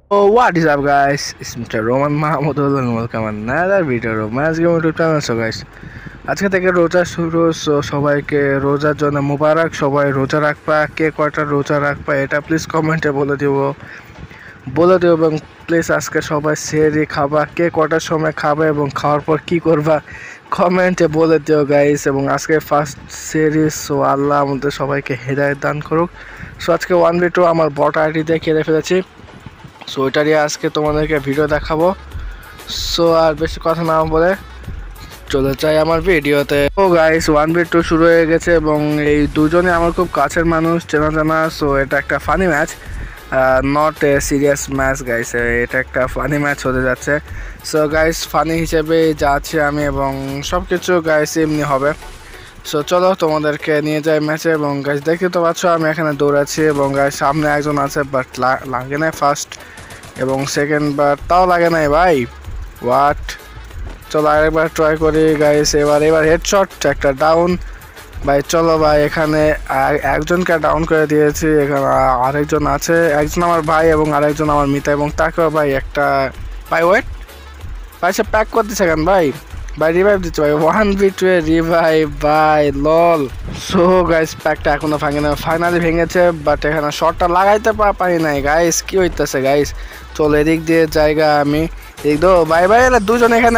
Oh, what is up, guys? It's Mr. Roman Mahamudul and welcome another video of Romance Game YouTube channel. So, guys, আজকে থেকে রোজা শুরু। So সবাইকে রোজার জন্য মুবারক। সবাই রোজা রাখবা, কে কয়টা রোজা রাখবা এটা প্লিজ কমেন্টে বলে দিও এবং প্লিজ আজকে সবাই সেহরি খাবা, কে কটার সময় খাবে এবং খাওয়ার পর কি করবা কমেন্টে বলে দিও গাইস। এবং আজকে ফার্স্ট সিরিজ, সো আল্লাহ আমাদের সবাইকে হেদায়েত দান করুক। সো আজকে 1v2 আমার বট আইডি দিয়ে খেলে ফেলেছি। সো ওইটারই আজকে তোমাদেরকে ভিডিও দেখাবো। সো আর বেশি কথা না বলে চলে যাই আমার ভিডিওতে। ও গাইস, 1v2 শুরু হয়ে গেছে এবং এই দুজনে আমার খুব কাছের মানুষ, চেনা জানা। সো এটা একটা funny match, not a serious match guys. এটা একটা ফানি ম্যাচ হতে যাচ্ছে। সো গাইস, ফানি হিসেবে যাচ্ছি আমি এবং সব কিছু গাইস এমনি হবে। সো চলো তোমাদেরকে নিয়ে যাই ম্যাচে। এবং গাইস দেখতে তো পাচ্ছ আমি এখানে দৌড়াচ্ছি এবং গাইস সামনে একজন আছে, বাট লাগে না ফার্স্ট এবং সেকেন্ড বার তাও লাগে নাই ভাই। হোয়াট, চলো আরেকবার ট্রাই করি গাইস। এবার হেডশট, একটা ডাউন ভাই। চলো ভাই, এখানে একজনকে ডাউন করে দিয়েছি। এখানে আরেকজন আছে, একজন আমার ভাই এবং আরেকজন আমার মিতা এবং তাকেও ভাই একটা ভাই ওয়েট ভাই সে প্যাক করতেছে কেন ভাই রিভাইভ দিচ্ছে ভাই। 1v2 এ রিভাইভ ভাই, লল। সো গাইস প্যাকটা এখনো ভাঙে না, ফাইনালি ভেঙেছে, বাট এখানে শটটা লাগাইতে পারি নাই গাইস। কি হইতেছে গাইস? চলো এদিক দিয়ে জায়গা আমি এদিক দো ভাই এরা দুজন এখানে।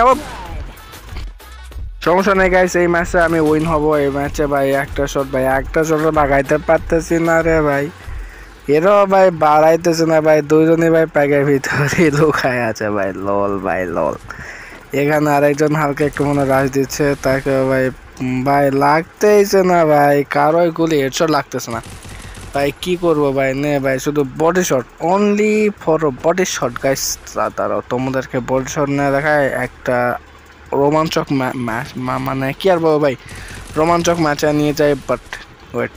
সমস্যা নেই গাইস, এই ম্যাচে আমি উইন হব। এই ম্যাচে ভাই একটা শট লাগাইতে পারতেছি না রে ভাই। এরও ভাই বাড়াইতেছে না ভাই, দুজনই ভাই প্যাকের ভিতরে লুকায় আছে ভাই। লল ভাই লল। এখানে আরেকজন হালকা একটু মনে রাশ দিচ্ছে, তাকে ভাই লাগতেইছে না ভাই, কারোই গুলি হেডশট লাগতেছে না ভাই। কি করবো ভাই, নে ভাই শুধু body shot, only for body shot guys. তারাও তোমাদেরকে বডি শট না দেখায় একটা রোমাঞ্চক ম্যাচ, মানে কি আর বলবো ভাই, রোমাঞ্চক ম্যাচে নিয়ে যাই। বাট ওয়েট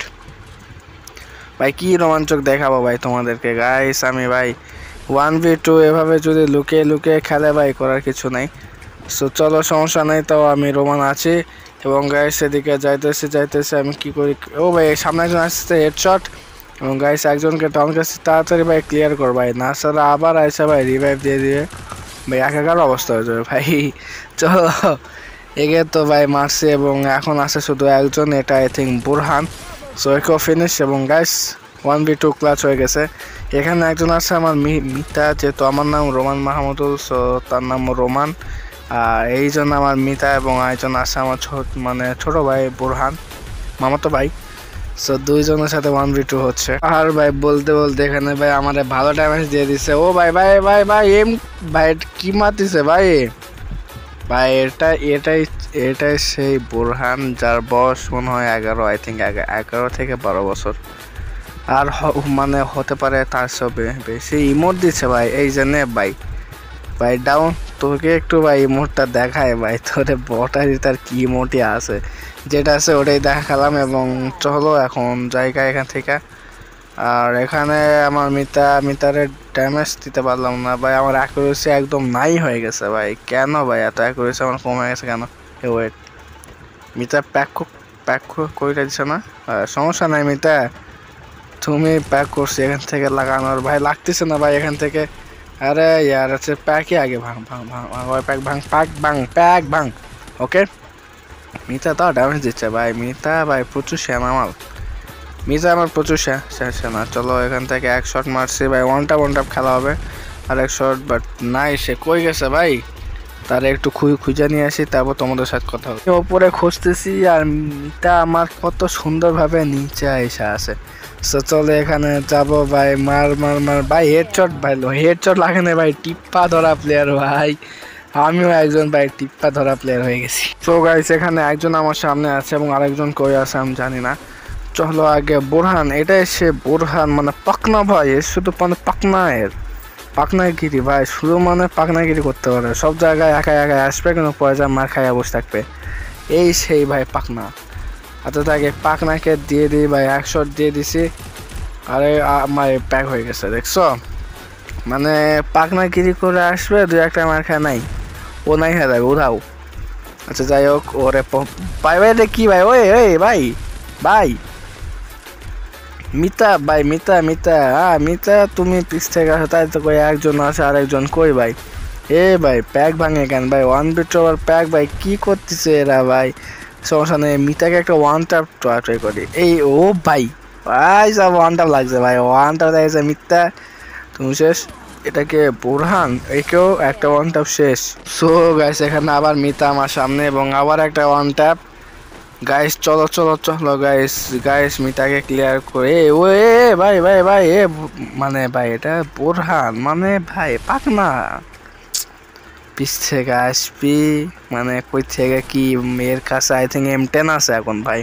ভাই, কি রোমাঞ্চক দেখাবো ভাই তোমাদেরকে গাইস আমি ভাই। 1v2 এভাবে যদি লুকিয়ে খেলে ভাই, করার কিছু নাই। সো চলো সমস্যা নেই, তাও আমি রোমান আছি এবং গাইস সেদিকে যাইতেছি আমি কি করি। ও ভাই সামনে একজন আসছে, হেডশট এবং গাইস একজনকে ডাউন করছি। তাড়াতাড়ি ভাই ক্লিয়ার কর ভাই, না স্যার আবার আইসা ভাই রিভাইভ দিয়ে ভাই। একাকার অবস্থা হয়ে যাবে ভাই। চলো এগে তো ভাই মারছি এবং এখন আছে শুধু একজন, এটা আই থিঙ্ক বুরহান। সো একেও ফিনিশ এবং গাইস 1v2 ক্লাচ হয়ে গেছে। এখানে একজন আছে আমার মিতা, যেহেতু আমার নাম রোমান মাহমুদুল, সো তার নাম রোমান। আর এই জন্য আমার মিতা এবং একজন আছে আমার ছোট ভাই বুরহান, মামাতো ভাই। সো দুইজনের সাথে 1v2 হচ্ছে। আর ভাই বলতে এখানে ভাই আমার ভালো ড্যামেজ দিয়ে দিছে। ও ভাই এম ভাই কি মারতিছে ভাই। ভাই এটাই সেই বুরহান যার বয়স মনে হয় 11, আই থিঙ্ক 11 থেকে 12 বছর। আর মানে হতে পারে তার সব বেশি। ইমোট দিচ্ছে ভাই, এই জন্য ভাই ডাউন। তোকে একটু ভাই ইমোটটা দেখায় ভাই, তোরে বটারি তার কি ইমোটই আছে, যেটা আছে ওটাই দেখালাম। এবং চলো এখন জায়গা এখান থেকে। আর এখানে আমার মিতারে ড্যামেজ দিতে পারলাম না ভাই, আমার অ্যাকুরেসি একদম নাই হয়ে গেছে ভাই। কেন ভাই এত অ্যাকুরেসি আমার কমে গেছে কেন? ওয়েট, মিতা প্যাক করে দিচ্ছে না? সমস্যা নাই মিতা, তুমি প্যাক করছি এখান থেকে লাগানোর ভাই, লাগতেছে না ভাই এখান থেকে। আরে ইয়ার আছে, প্যাকই আগে ভাঙ প্যাক ভাঙ। ওকে, মিতা তাও ড্যামেজ দিচ্ছে ভাই। মিতা ভাই প্রচুর সেনা মাল, মিতা আমার প্রচুর সেনা। চলো এখান থেকে এক শট মারছি ভাই, ওয়ান টাপ খেলা হবে। আর এক শট, বাট নাই, সে কই গেছে ভাই? তারা একটু খুঁজে নিয়ে আসি, তারপর তোমাদের সাথে কথা হবে। ওপরে খুঁজতেছি আর মিতা আমার কত সুন্দরভাবে নিচে এসে আছে। সো চলো এখানে যাবো ভাই, মার ভাই। হেডশট ভাই, হেডশট লাগে না ভাই, টিপ্পা ধরা প্লেয়ার ভাই। আমিও একজন ভাই টিপ্পা ধরা প্লেয়ার হয়ে গেছি। সো গাইস এখানে একজন আমার সামনে আছে এবং আরেকজন কই আছে আমি জানি না। চলো আগে বুরহান, এটাই সে বুরহান, মানে পাকনা ভাই। শুধু মানে পাকনাগিরি ভাই, শুধু মানে পাকনাগিরি করতে পারে সব জায়গায়, একাই আসবে কিন্তু পরে যা মার খাইয়া বসে থাকবে। এই সেই ভাই পাকনা। আচ্ছা তাকে পাকনাকে দিয়ে দিই ভাই, এক শট দিয়ে দিছি। আরে আমার প্যাক হয়ে গেছে, দেখছো? মানে পাকনাগিরি করে আসবে, দু একটা মার খায় নাই, ও নাই হয়ে যাবে উধাও। আচ্ছা যাই হোক, ওরে ভাই কি ভাই, ওই ভাই মিতা ভাই, মিতা মিতা মিতা তুমি পিছ থেকে আসো, তাই তো কই একজন আছে আরেকজন কই ভাই? এ ভাই প্যাক ভাঙে কেন ভাই? 1v2 আবার প্যাক ভাই, কি করতেছে এরা ভাই? সমস্যা নেই, মিতাকে একটা ওয়ান ট্যাপ ট্রাই করি। এই ও ভাই, ভাই সব ওয়ান ট্যাপ লাগছে ভাই, ওয়ান ট্যাপ লাগছে। মিথ্যা তুমি শেষ। এটাকে বোরহান, একেও একটা ওয়ান ট্যাপ শেষ। সো গাইস এখানে আবার মিতা আমার সামনে এবং আবার একটা ওয়ান ট্যাপ। গাইস চলো চলো চলো গাইস, গাইস মিতাকে ক্লিয়ার করে। ও এ ভাই ভাই ভাই এ মানে ভাই এটা বোরহান মানে ভাই পাক না, পিছ থেকে আসবি মানে কই থেকে কি? মেয়ের কাছে আই থিঙ্ক M10 আছে এখন ভাই।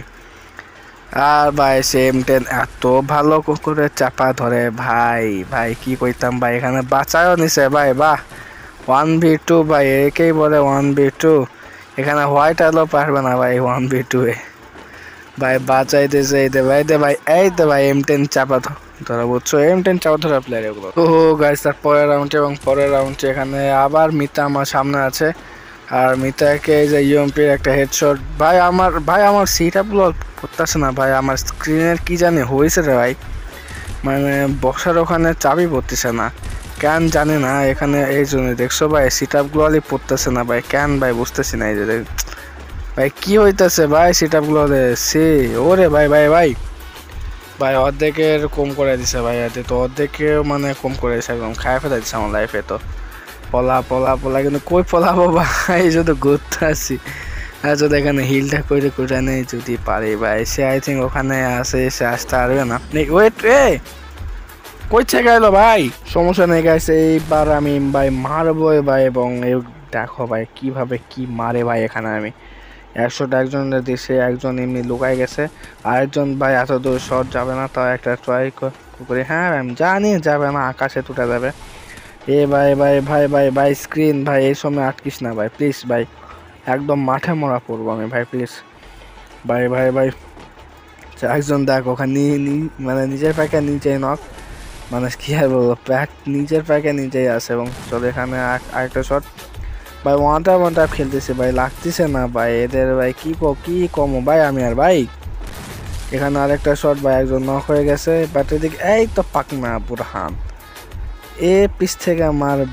আর ভাই সে M10 এত ভালো করে চাপা ধরে ভাই, ভাই কি কইতাম ভাই, এখানে বাঁচায়ও নিছে ভাই। বাহ 1v2 ভাই, একেই বলে 1v2। এখানে হোয়াইট আলো পারবে না ভাই 1v2 এ ভাই, বাঁচাইতেছে এই দে ভাই, দে ভাই এই তো ভাই M10 চাপা ধরা, বুঝছো? M10 চাপা ধরা প্লেয়ার এগুলো। ও গাইস তার পরের রাউন্ডে এবং পরের রাউন্ডে এখানে আবার মিতা আমার সামনে আছে। আর মিতাকে এই যে ইউএমপির একটা হেডশট ভাই, আমার সিট আপগুলো পড়তেছে না ভাই, আমার স্ক্রিনের কি জানি হয়েছে রে ভাই, মানে বক্সার ওখানে চাবি পড়তেছে না কেন জানি না। এখানে এই জন্য দেখছো ভাই সিট আপগুলো পড়তেছে না ভাই, কেন ভাই বুঝতেছি না। এই যে ভাই কি হইতেছে ভাই সিট আপগুলো সে, ওরে ভাই ভাই ভাই ভাই অর্ধেকের কম করে দিছে ভাই, তো অর্ধেকেও মানে কম করে দিছে, একদম খায় ফেলে দিচ্ছে আমার লাইফে। তো পলা পলা পলা কিন্তু কই পলাবো ভাই, শুধু ঘুরতে আসি। আর যদি এখানে হিলটা করে করে নেই যদি পারি ভাই, সে আই থিঙ্ক ওখানে আসে, সে আসতে পারবে না। ওয়েট রে, কই থেকে এলো ভাই? সমস্যা নেই গাইস, এইবার আমি ভাই মারবো ভাই। এবং দেখো ভাই কিভাবে কি মারে ভাই, এখানে আমি 100টা একজনের দেশে একজন এমনি লুকাই গেছে, আরেকজন ভাই এত দূর শট যাবে না, তাও একটা ট্রাই করে। হ্যাঁ আমি জানি যাবে না, আকাশে তুলে যাবে। এ ভাই ভাই ভাই ভাই ভাই স্ক্রিন ভাই, এই সময় আটকিস না ভাই প্লিজ ভাই, একদম মাঠে মরা পড়বো আমি ভাই প্লিজ ভাই ভাই ভাই। একজন দেখ ওখানে মানে নিজের প্যাকে নিচেই নক, মানে কি আর বলবো, প্যাক নিজের প্যাকে নিচেই আছে। এবং চলো এখানে আরেকটা শট ভাই, ওয়ান টাপ খেলতেছে ভাই, লাগতেছে না ভাই এদের ভাই, কি কমো ভাই আমি আর ভাই। এখানে আরেকটা শট ভাই, একজন নক হয়ে গেছে ব্যাটের দিকে। এই তো পাক না বোরহান, এ পিছ থেকে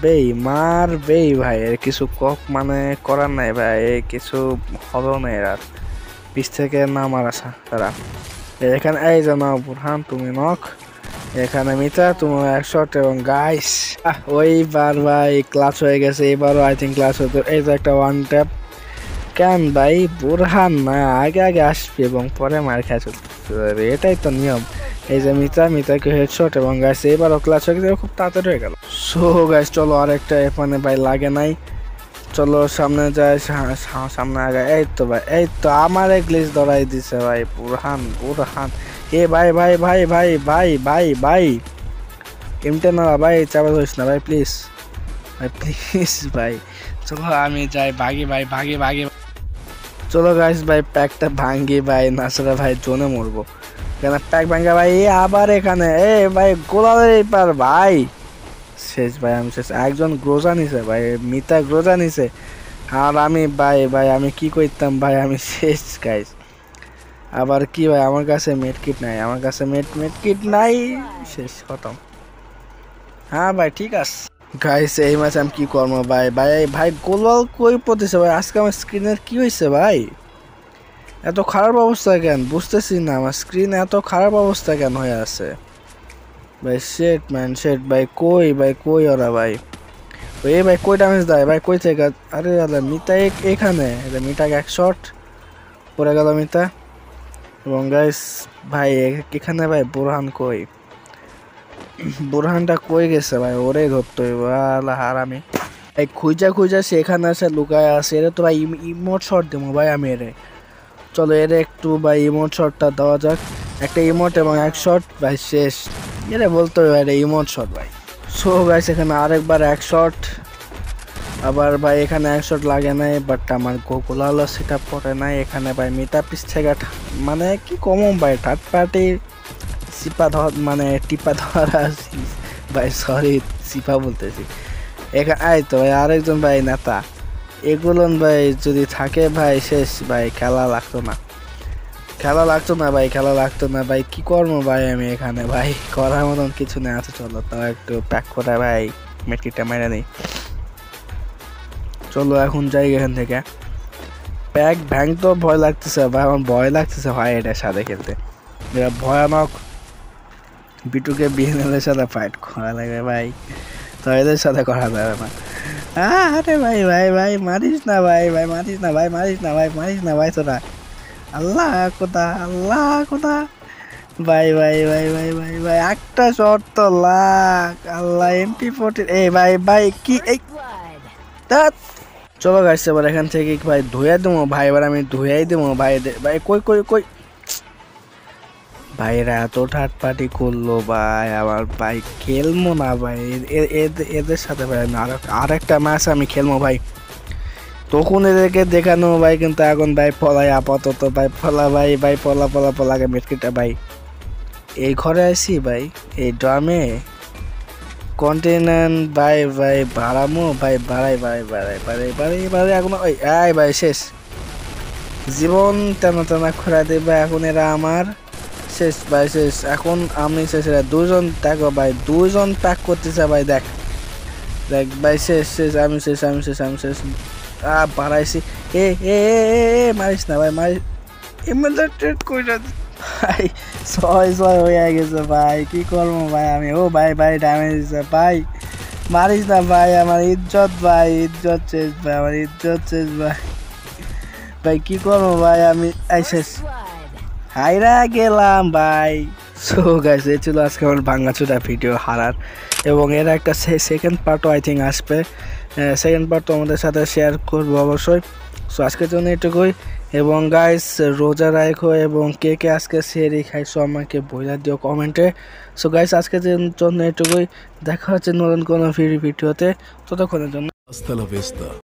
মারবেই ভাই, এর কিছু মানে করার নাই ভাই, কিছু হবেও না এর আর, পিছ থেকে নামার আশা তারা। এখানে এই যে নাও বোরহান তুমি নক, এখানে মিতা তুমি এক শট। এবং গাইস ওইবার ভাই ক্লাচ হয়ে গেছে, এবারও আই থিঙ্ক ক্লাচ হতো। এই যে একটা ওয়ান ট্যাপ, কেন ভাই বোরহান না আগে আগে আসবে এবং পরে মার খেয়ে চলতে, এটাই তো নিয়ম। এই যে মিতাকে হেডশট এবং গাইস এবারও ক্লাচ হয়ে গেছে, খুব তাড়াতাড়ি হয়ে গেল। সো গাইস চলো আরেকটা এখানে ভাই লাগে নাই, চলো সামনে যাই, সামনে আগে। এই তো ভাই, এই তো আমার গ্লিচ ধরাই দিছে ভাই, বোরহান। এ ভাই ভাই ভাই ভাই ভাই ভাই ভাই M10 না ভাই, চাপা ধরিস না ভাই প্লিজ ভাই, প্লিজ ভাই। চলো আমি যাই, ভাগি ভাই, ভাগি। চলো গাইস ভাই প্যাকটা ভাঙ্গি ভাই, নাছরা ভাই জোনে মরবো কেন, প্যাক ভাঙ্গা ভাই। আবার এখানে এ ভাই গোলালের পার ভাই, শেষ ভাই আমি শেষ। একজন গ্রোজা নিছে ভাই, মিতা গ্রোজা নিছে, আর আমি ভাই আমি কি করতাম ভাই, আমি শেষ গাইস। আবার কি ভাই আমার কাছে মেডকিট নাই, মেডকিট নাই, শেষ খতম। হ্যাঁ ভাই ঠিক আছে গাইস, এই ম্যাচ আমি কি করবো ভাই গোলাল কই পড়তেছে ভাই, আজকে আমার স্ক্রিনের কি হয়েছে ভাই, এত খারাপ অবস্থা কেন বুঝতেছি না, আমার স্ক্রিন এত খারাপ অবস্থা কেন হয়ে আছে ভাই। শেট ভাই, কই ওরা ভাই, এই ভাই কই ড্যামেজ দেয় ভাই, কই থেকে? আরে দাদা মিতা এখানে, মিতাকে এক শট পড়ে গেল মিতা। এবং গাইস ভাই এখানে ভাই বোরহানটা কই গেছে ভাই, ওরে ধরতো হারামি। এই খুঁজা সে এখানে আসে লুকায় আসে, এরে তো ভাই ইমোট শট দেবো ভাই আমি এরে। চলো এর একটু ভাই ইমোট শটটা দেওয়া যাক, একটা ইমোট এবং এক শট ভাই শেষ। এরে বলতে হবে ভাই ইমোট শট ভাই। সো গাইস এখানে আরেকবার এক শট, আবার ভাই এখানে এক শট লাগে নাই, বাট আমার গোলালো সেটা পড়ে নাই। এখানে ভাই মিটা পিস থেকে মানে কি কম ভাই, থার্ড পার্টি মানে টিপা ধরা ভাই, সরি সিপা বলতেছি। এখানে আই তো ভাই আরেকজন ভাই নেতা, এগুলো ভাই যদি থাকে ভাই শেষ ভাই, খেলা লাগতো না। খেলা লাগতো না ভাই, খেলা লাগতো না ভাই, কি করবো ভাই আমি এখানে ভাই, করার মতন কিছু নেই। আছে চলো তাও একটু প্যাক করে ভাই মেটকিটা মেরে নেই। চলো এখন যাই এখান থেকে। প্যাক ভ্যাং তো ভয় লাগতেছে ভাই, আমার ভয় লাগতেছে ভাই এটার সাথে খেলতে। এটা ভয়ানক বিটুকে বিএনএলের সাথে ফাইট করা লাগে ভাই, তো এদের সাথে করা যাবে না। আরে ভাই ভাই ভাই মারিস না ভাই, ভাই মারিস না ভাই, মারিস না ভাই, মারিস না ভাই তোরা। আল্লাহ কোথা, আল্লাহ কোথা ভাই ভাই ভাই ভাই ভাই ভাই একটা শট তো লাখ। আল্লাহ MP40 এই ভাই ভাই কি এই ধ্যাৎ। চলো গাইস এবার এখান থেকে ভাই ধুয়ে দেবো ভাই, এবার আমি ধুয়েই দেবো ভাই। ভাই কই কই কই ভাইরা এত ঠাটপাটি করলো ভাই, আবার ভাই খেলবো না ভাই এদের সাথে ভাই। আমি আর একটা ম্যাচ আমি খেলবো ভাই, তখন এদেরকে দেখানো ভাই। কিন্তু এখন ভাই পলাই আপাতত ভাই, পলা ভাই ভাই পলা পলা পলাকে মেটকিটা ভাই। এই ঘরে আসি ভাই, এই ড্রামে কন্টেনার ভাই ভাই বাড়ামো ভাই, বাড়াই বাড়াই বাড়াই বাড়াই বাড়াই বাড়াই এখন ওই আয় ভাই শেষ জীবন টানা টানা খোরা দেবে এখন এরা আমার। শেষ ভাই শেষ, এখন আমি শেষ। এরা দুজন দেখো ভাই, দুজন প্যাক করতেছে ভাই, দেখ দেখ ভাই শেষ শেষ, আমি শেষ আমি শেষ আমি শেষ। বাড়াইছি এ এ মারিস না ভাই, মারিস ভাই। ছয় ছয় হয়ে গেছে ভাই, কি করবো ভাই আমি। ও ভাই ভাই ড্যামেজ দিচ্ছে ভাই, মারিস না ভাই, আমার ইজ্জত ভাই, ইজ্জত শেষ ভাই, আমার ইজ্জত শেষ ভাই। ভাই কি করবো ভাই আমি, এই শেষ হাইরা গেলাম ভাই। সো গাইস এই ছিল আজকে আমার ভাঙাচোরা ভিডিও হারার, এবং এর একটা সেকেন্ড পার্টও আই থিঙ্ক আসবে। সেকেন্ড পার্টও আমাদের সাথে শেয়ার করবো অবশ্যই। সো আজকের জন্য এটুকুই, এবং গাইস রোজা রাখো, এবং কে কে আজকে সেরি খাইছো আমাকে বইলা দিও কমেন্টে। সো গাইস আজকের জন্য এটুকুই, দেখা হচ্ছে নতুন কোনো ভিডিওতে, ততক্ষণের জন্য।